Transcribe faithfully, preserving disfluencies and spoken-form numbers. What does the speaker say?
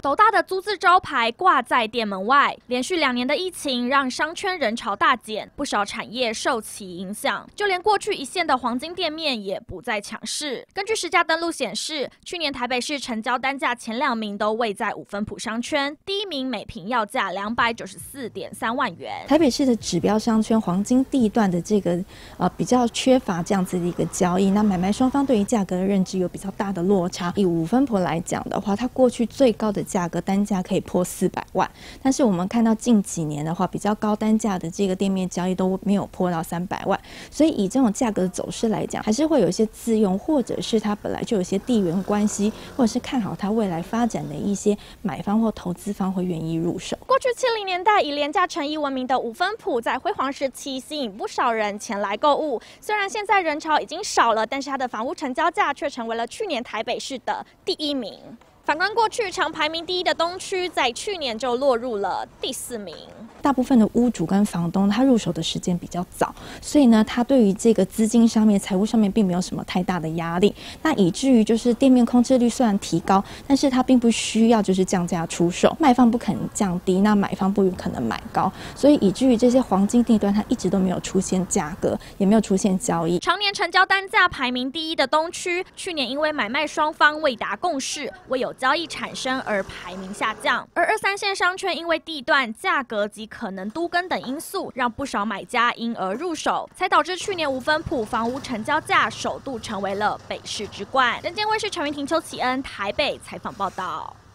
斗大的租字招牌挂在店门外，连续两年的疫情让商圈人潮大减，不少产业受其影响，就连过去一线的黄金店面也不再强势。根据实价登录显示，去年台北市成交单价前两名都位在五分埔商圈，第一名每坪要价两百九十四点三万元。 台北市的指标商圈黄金地段的这个呃比较缺乏这样子的一个交易，那买卖双方对于价格的认知有比较大的落差。以五分埔来讲的话，它过去最高的价格单价可以破四百万，但是我们看到近几年的话，比较高单价的这个店面交易都没有破到三百万，所以以这种价格的走势来讲，还是会有一些自用，或者是它本来就有一些地缘关系，或者是看好它未来发展的一些买方或投资方会愿意入手。 过去七零年代以廉价成衣闻名的五分埔，在辉煌时期吸引不少人前来购物。虽然现在人潮已经少了，但是它的房屋成交价却成为了去年台北市的第一名。反观过去常排名第一的东区，在去年就落入了第四名。 大部分的屋主跟房东，他入手的时间比较早，所以呢，他对于这个资金上面、财务上面并没有什么太大的压力。那以至于就是店面空置率虽然提高，但是他并不需要就是降价出售，卖方不肯降低，那买方不可能买高，所以以至于这些黄金地段，它一直都没有出现价格，也没有出现交易。 常年成交单价排名第一的东区，去年因为买卖双方未达共识，未有交易产生而排名下降。而二三线商圈因为地段、价格及可能都更等因素，让不少买家因而入手，才导致去年五分埔房屋成交价首度成为了北市之冠。人间卫视陈云婷、邱启恩台北采访报道。